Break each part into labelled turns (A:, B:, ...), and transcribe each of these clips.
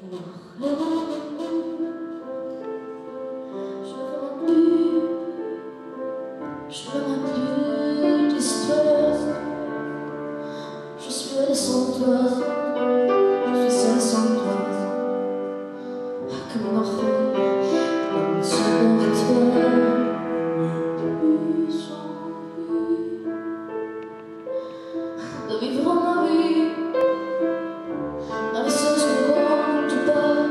A: Je veux même plus d'histoire. Je suis allée sans toi, je suis seule sans toi. Comme un enfant, dans son rituel, plus envie de vivre ma vie. Investir ce qu'on compte pas.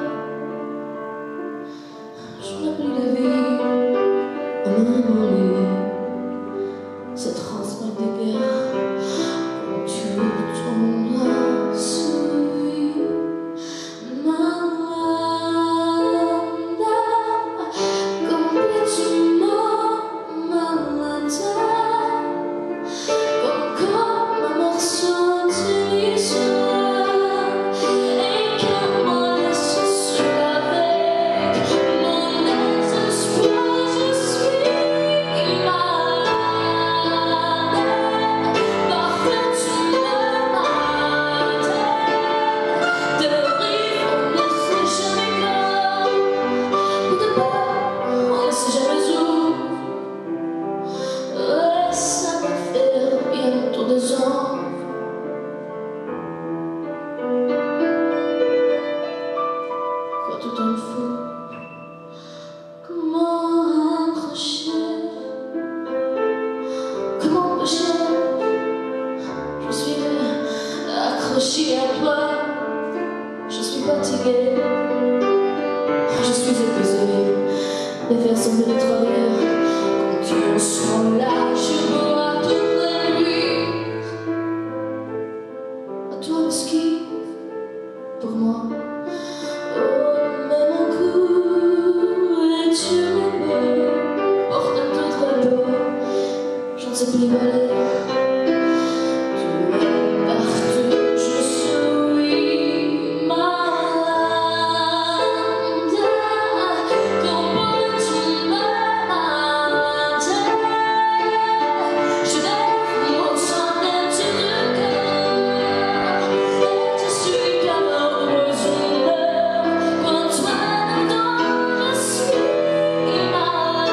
A: Je n'ai plus de vie, même en lui. Cette transmettre des guerres, quand tu t'en as suivi. Quand tout en fou, comment accrocher, comment empêcher? Je suis accrochée à toi, je suis fatiguée, je suis épuisée de faire sembler de travailler. Quand tu me sens là, je vois toute la nuit. À toi le ski, pour moi. Je ne sais plus où aller. Tu es partout, je suis malade. Comment tu m'as dit? Je lève mon sang sur le cœur et je suis comme heureuse quand toi-même je suis malade.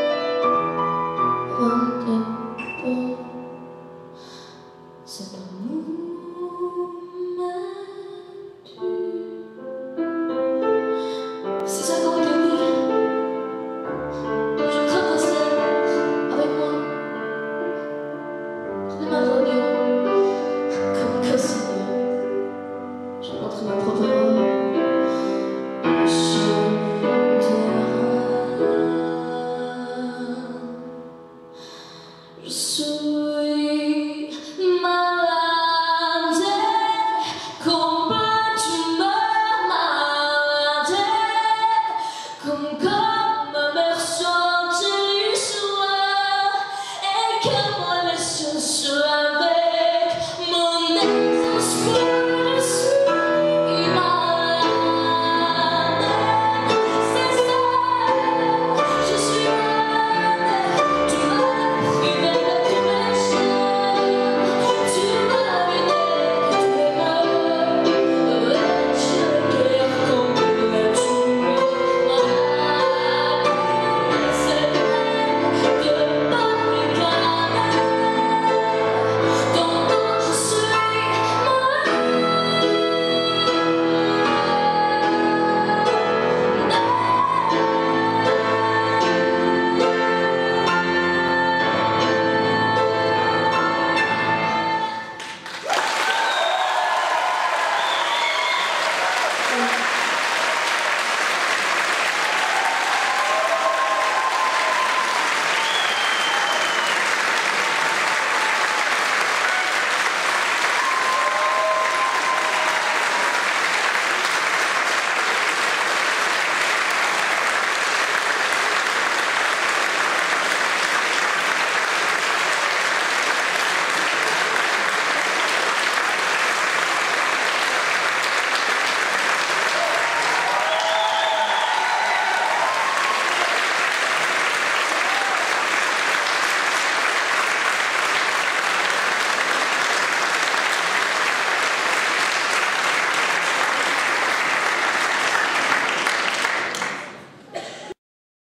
A: C'est pas moi.